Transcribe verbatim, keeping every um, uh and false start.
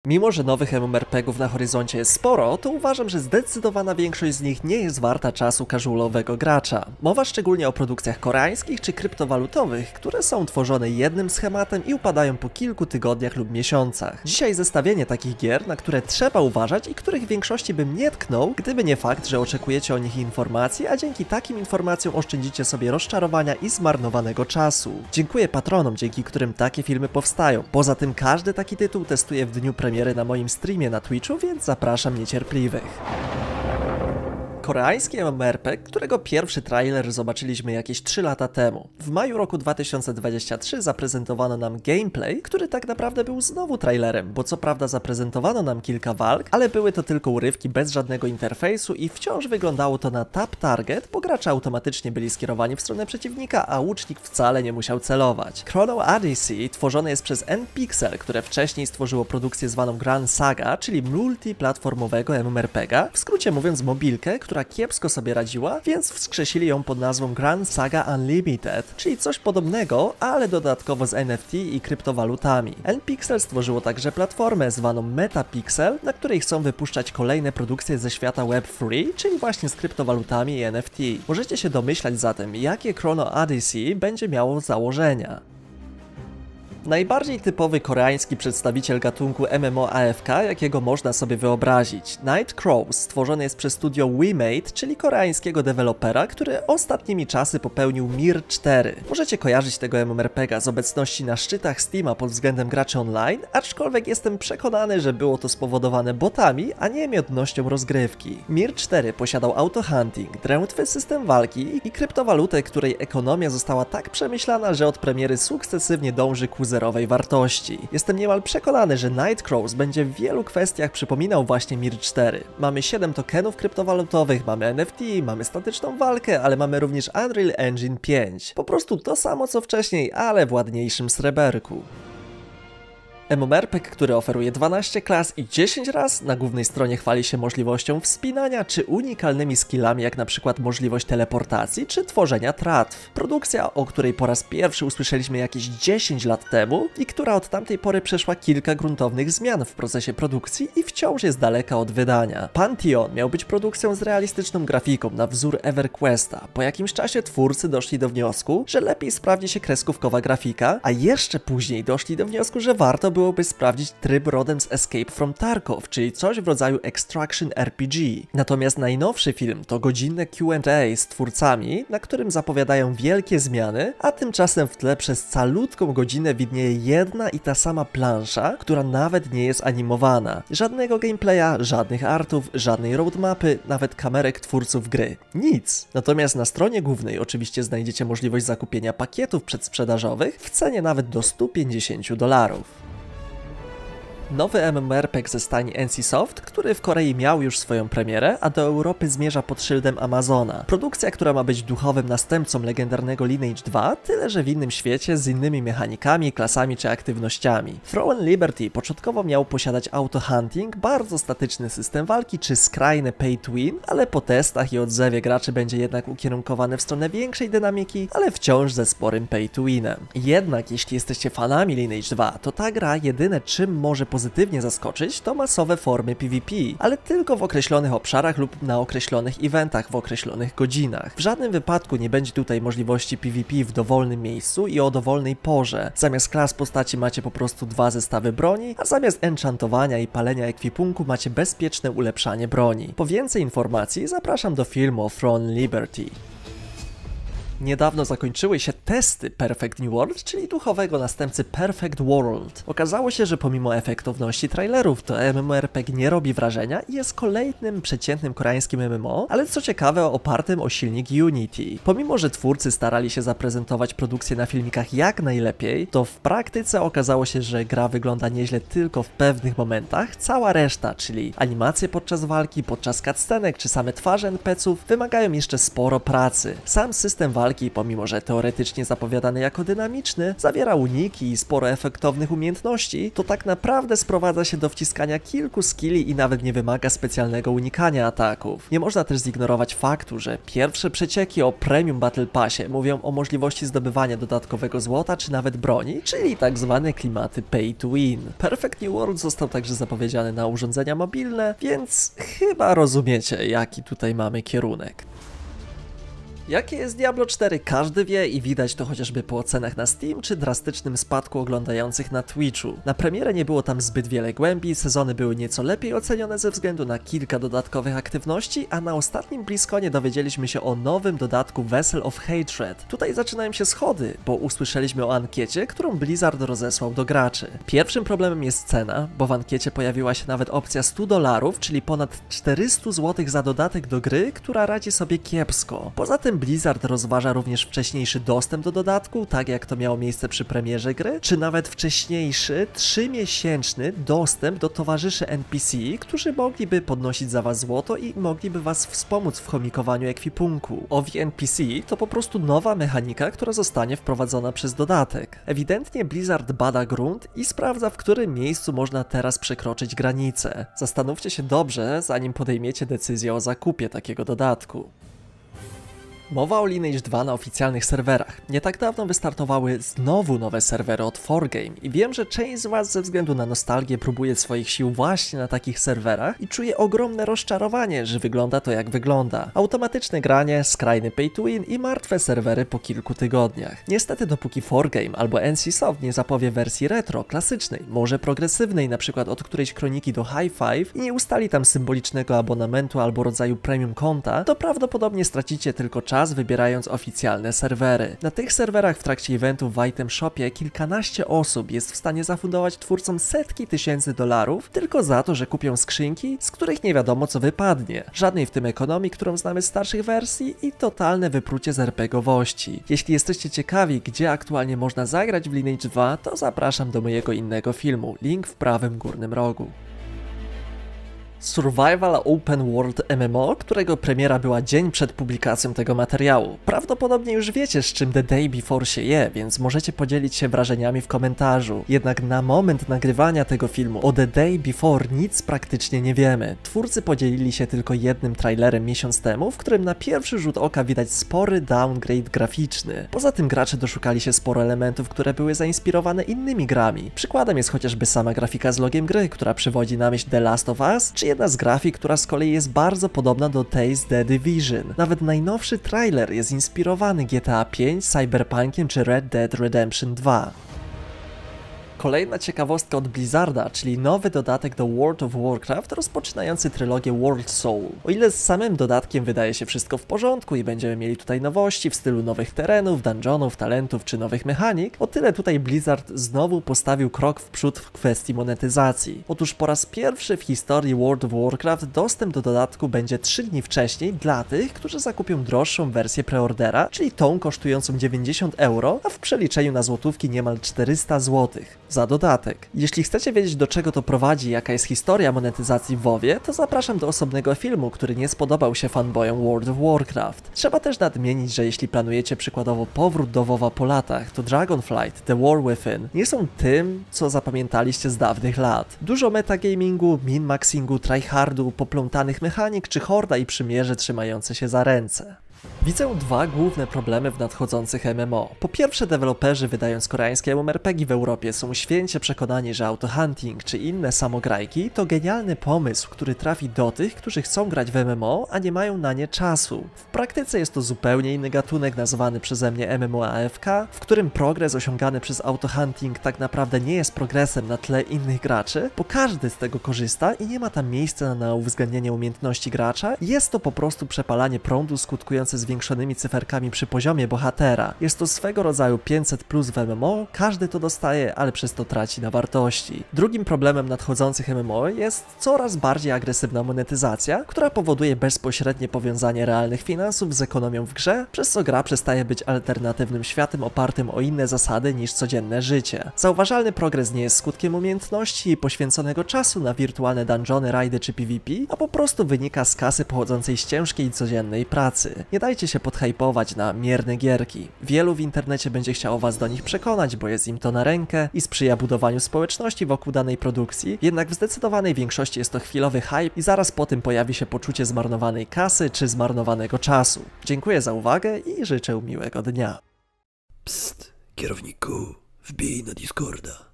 Mimo że nowych MMORPGów na horyzoncie jest sporo, to uważam, że zdecydowana większość z nich nie jest warta czasu casualowego gracza. Mowa szczególnie o produkcjach koreańskich czy kryptowalutowych, które są tworzone jednym schematem i upadają po kilku tygodniach lub miesiącach. Dzisiaj zestawienie takich gier, na które trzeba uważać i których w większości bym nie tknął, gdyby nie fakt, że oczekujecie o nich informacji, a dzięki takim informacjom oszczędzicie sobie rozczarowania i zmarnowanego czasu. Dziękuję patronom, dzięki którym takie filmy powstają. Poza tym każdy taki tytuł testuję w dniu premiery na moim streamie na Twitchu, więc zapraszam niecierpliwych. Koreański MMORPG, którego pierwszy trailer zobaczyliśmy jakieś trzy lata temu. W maju roku dwa tysiące dwudziestego trzeciego zaprezentowano nam gameplay, który tak naprawdę był znowu trailerem, bo co prawda zaprezentowano nam kilka walk, ale były to tylko urywki bez żadnego interfejsu i wciąż wyglądało to na tap target, bo gracze automatycznie byli skierowani w stronę przeciwnika, a łucznik wcale nie musiał celować. Chrono Odyssey tworzone jest przez N-Pixel, które wcześniej stworzyło produkcję zwaną Grand Saga, czyli multiplatformowego MMORPGa, w skrócie mówiąc mobilkę, która kiepsko sobie radziła, więc wskrzesili ją pod nazwą Grand Saga Unlimited, czyli coś podobnego, ale dodatkowo z N F T i kryptowalutami. N-Pixel stworzyło także platformę zwaną Metapixel, na której chcą wypuszczać kolejne produkcje ze świata web trzy, czyli właśnie z kryptowalutami i N F T. Możecie się domyślać zatem, jakie Chrono Odyssey będzie miało założenia. Najbardziej typowy koreański przedstawiciel gatunku MMORPG, jakiego można sobie wyobrazić. Night Crows stworzony jest przez studio WeMade, czyli koreańskiego dewelopera, który ostatnimi czasy popełnił Mir cztery. Możecie kojarzyć tego MMORPGa z obecności na szczytach Steama pod względem graczy online, aczkolwiek jestem przekonany, że było to spowodowane botami, a nie miodnością rozgrywki. Mir cztery posiadał auto-hunting, drętwy system walki i kryptowalutę, której ekonomia została tak przemyślana, że od premiery sukcesywnie dąży ku zerowej wartości. Jestem niemal przekonany, że Night Crows będzie w wielu kwestiach przypominał właśnie Mir cztery. Mamy siedem tokenów kryptowalutowych, mamy N F T, mamy statyczną walkę, ale mamy również Unreal Engine pięć. Po prostu to samo co wcześniej, ale w ładniejszym sreberku. MMORPG, który oferuje dwanaście klas i dziesięć raz, na głównej stronie chwali się możliwością wspinania czy unikalnymi skillami, jak na przykład możliwość teleportacji czy tworzenia tratw. Produkcja, o której po raz pierwszy usłyszeliśmy jakieś dziesięć lat temu i która od tamtej pory przeszła kilka gruntownych zmian w procesie produkcji i wciąż jest daleka od wydania. Pantheon miał być produkcją z realistyczną grafiką na wzór EverQuesta. Po jakimś czasie twórcy doszli do wniosku, że lepiej sprawdzi się kreskówkowa grafika, a jeszcze później doszli do wniosku, że warto by byłoby sprawdzić tryb rodem z Escape from Tarkov, czyli coś w rodzaju Extraction R P G. Natomiast najnowszy film to godzinne Q and A z twórcami, na którym zapowiadają wielkie zmiany, a tymczasem w tle przez calutką godzinę widnieje jedna i ta sama plansza, która nawet nie jest animowana. Żadnego gameplaya, żadnych artów, żadnej roadmapy, nawet kamerek twórców gry. Nic. Natomiast na stronie głównej oczywiście znajdziecie możliwość zakupienia pakietów przedsprzedażowych w cenie nawet do stu pięćdziesięciu dolarów. Nowy MMORPG ze stajni N C Soft, który w Korei miał już swoją premierę, a do Europy zmierza pod szyldem Amazona. Produkcja, która ma być duchowym następcą legendarnego Lineage dwa, tyle że w innym świecie z innymi mechanikami, klasami czy aktywnościami. Thrown Liberty początkowo miał posiadać auto-hunting, bardzo statyczny system walki czy skrajne pay to win, ale po testach i odzewie graczy będzie jednak ukierunkowany w stronę większej dynamiki, ale wciąż ze sporym pay to winem. Jednak jeśli jesteście fanami Lineage dwa, to ta gra jedyne czym może pozytywnie zaskoczyć to masowe formy PvP, ale tylko w określonych obszarach lub na określonych eventach w określonych godzinach. W żadnym wypadku nie będzie tutaj możliwości PvP w dowolnym miejscu i o dowolnej porze. Zamiast klas postaci macie po prostu dwa zestawy broni, a zamiast enchantowania i palenia ekwipunku macie bezpieczne ulepszanie broni. Po więcej informacji zapraszam do filmu o Thrown Liberty. Niedawno zakończyły się testy Perfect New World, czyli duchowego następcy Perfect World. Okazało się, że pomimo efektowności trailerów, to MMORPG nie robi wrażenia i jest kolejnym przeciętnym koreańskim M M O, ale co ciekawe opartym o silnik Unity. Pomimo, że twórcy starali się zaprezentować produkcję na filmikach jak najlepiej, to w praktyce okazało się, że gra wygląda nieźle tylko w pewnych momentach, cała reszta, czyli animacje podczas walki, podczas cutscenek czy same twarze N P C ów wymagają jeszcze sporo pracy. Sam system walki walki, pomimo że teoretycznie zapowiadany jako dynamiczny, zawiera uniki i sporo efektownych umiejętności, to tak naprawdę sprowadza się do wciskania kilku skilli i nawet nie wymaga specjalnego unikania ataków. Nie można też zignorować faktu, że pierwsze przecieki o Premium Battle Passie mówią o możliwości zdobywania dodatkowego złota czy nawet broni, czyli tak zwane klimaty pay to win. Perfect New World został także zapowiedziany na urządzenia mobilne, więc chyba rozumiecie, jaki tutaj mamy kierunek. Jakie jest Diablo cztery każdy wie i widać to chociażby po ocenach na Steam czy drastycznym spadku oglądających na Twitchu. Na premierę nie było tam zbyt wiele głębi, sezony były nieco lepiej ocenione ze względu na kilka dodatkowych aktywności, a na ostatnim BlizzConie dowiedzieliśmy się o nowym dodatku Vessel of Hatred. Tutaj zaczynają się schody, bo usłyszeliśmy o ankiecie, którą Blizzard rozesłał do graczy. Pierwszym problemem jest cena, bo w ankiecie pojawiła się nawet opcja stu dolarów, czyli ponad czterysta złotych za dodatek do gry, która radzi sobie kiepsko. Poza tym Blizzard rozważa również wcześniejszy dostęp do dodatku, tak jak to miało miejsce przy premierze gry, czy nawet wcześniejszy, trzymiesięczny dostęp do towarzyszy N P C, którzy mogliby podnosić za was złoto i mogliby was wspomóc w chomikowaniu ekwipunku. Owi N P C to po prostu nowa mechanika, która zostanie wprowadzona przez dodatek. Ewidentnie Blizzard bada grunt i sprawdza, w którym miejscu można teraz przekroczyć granicę. Zastanówcie się dobrze, zanim podejmiecie decyzję o zakupie takiego dodatku. Mowa o Lineage dwa na oficjalnych serwerach. Nie tak dawno wystartowały znowu nowe serwery od four game i wiem, że część z was ze względu na nostalgię próbuje swoich sił właśnie na takich serwerach i czuje ogromne rozczarowanie, że wygląda to jak wygląda. Automatyczne granie, skrajny pay to win i martwe serwery po kilku tygodniach. Niestety dopóki four game albo N C Soft nie zapowie wersji retro, klasycznej, może progresywnej, na przykład od którejś kroniki do High Five i nie ustali tam symbolicznego abonamentu albo rodzaju premium konta, to prawdopodobnie stracicie tylko czas wybierając oficjalne serwery. Na tych serwerach w trakcie eventów w Item Shopie kilkanaście osób jest w stanie zafundować twórcom setki tysięcy dolarów tylko za to, że kupią skrzynki, z których nie wiadomo co wypadnie. Żadnej w tym ekonomii, którą znamy z starszych wersji i totalne wyprucie z RPGowości. Jeśli jesteście ciekawi, gdzie aktualnie można zagrać w Lineage dwa, to zapraszam do mojego innego filmu, link w prawym górnym rogu. Survival Open World M M O, którego premiera była dzień przed publikacją tego materiału. Prawdopodobnie już wiecie, z czym The Day Before się je, więc możecie podzielić się wrażeniami w komentarzu. Jednak na moment nagrywania tego filmu o The Day Before nic praktycznie nie wiemy. Twórcy podzielili się tylko jednym trailerem miesiąc temu, w którym na pierwszy rzut oka widać spory downgrade graficzny. Poza tym gracze doszukali się sporo elementów, które były zainspirowane innymi grami. Przykładem jest chociażby sama grafika z logiem gry, która przywodzi na myśl The Last of Us, czy jedna z grafik, która z kolei jest bardzo podobna do tej z The Division. Nawet najnowszy trailer jest inspirowany G T A pięć, Cyberpunkiem czy Red Dead Redemption dwa. Kolejna ciekawostka od Blizzarda, czyli nowy dodatek do World of Warcraft rozpoczynający trylogię World Soul. O ile z samym dodatkiem wydaje się wszystko w porządku i będziemy mieli tutaj nowości w stylu nowych terenów, dungeonów, talentów czy nowych mechanik, o tyle tutaj Blizzard znowu postawił krok w przód w kwestii monetyzacji. Otóż po raz pierwszy w historii World of Warcraft dostęp do dodatku będzie trzy dni wcześniej dla tych, którzy zakupią droższą wersję preordera, czyli tą kosztującą dziewięćdziesiąt euro, a w przeliczeniu na złotówki niemal czterysta złotych. Za dodatek. Jeśli chcecie wiedzieć, do czego to prowadzi i jaka jest historia monetyzacji w WoWie, to zapraszam do osobnego filmu, który nie spodobał się fanboyom World of Warcraft. Trzeba też nadmienić, że jeśli planujecie przykładowo powrót do WoWa po latach, to Dragonflight, The War Within nie są tym, co zapamiętaliście z dawnych lat. Dużo metagamingu, min-maxingu, tryhardu, poplątanych mechanik czy horda i przymierze trzymające się za ręce. Widzę dwa główne problemy w nadchodzących M M O. Po pierwsze, deweloperzy wydając koreańskie M M O R P G w Europie są święcie przekonani, że autohunting czy inne samograjki to genialny pomysł, który trafi do tych, którzy chcą grać w M M O, a nie mają na nie czasu. W praktyce jest to zupełnie inny gatunek nazwany przeze mnie M M O A F K, w którym progres osiągany przez autohunting tak naprawdę nie jest progresem na tle innych graczy, bo każdy z tego korzysta i nie ma tam miejsca na uwzględnienie umiejętności gracza. Jest to po prostu przepalanie prądu skutkujące zwiększonymi cyferkami przy poziomie bohatera. Jest to swego rodzaju pięćset plus w M M O, każdy to dostaje, ale przez to traci na wartości. Drugim problemem nadchodzących M M O jest coraz bardziej agresywna monetyzacja, która powoduje bezpośrednie powiązanie realnych finansów z ekonomią w grze, przez co gra przestaje być alternatywnym światem opartym o inne zasady niż codzienne życie. Zauważalny progres nie jest skutkiem umiejętności i poświęconego czasu na wirtualne dungeony, rajdy czy PvP, a po prostu wynika z kasy pochodzącej z ciężkiej i codziennej pracy. Nie dajcie dajcie się podhypować na mierne gierki. Wielu w internecie będzie chciało was do nich przekonać, bo jest im to na rękę i sprzyja budowaniu społeczności wokół danej produkcji, jednak w zdecydowanej większości jest to chwilowy hype i zaraz po tym pojawi się poczucie zmarnowanej kasy czy zmarnowanego czasu. Dziękuję za uwagę i życzę miłego dnia. Psst, kierowniku, wbij na Discorda.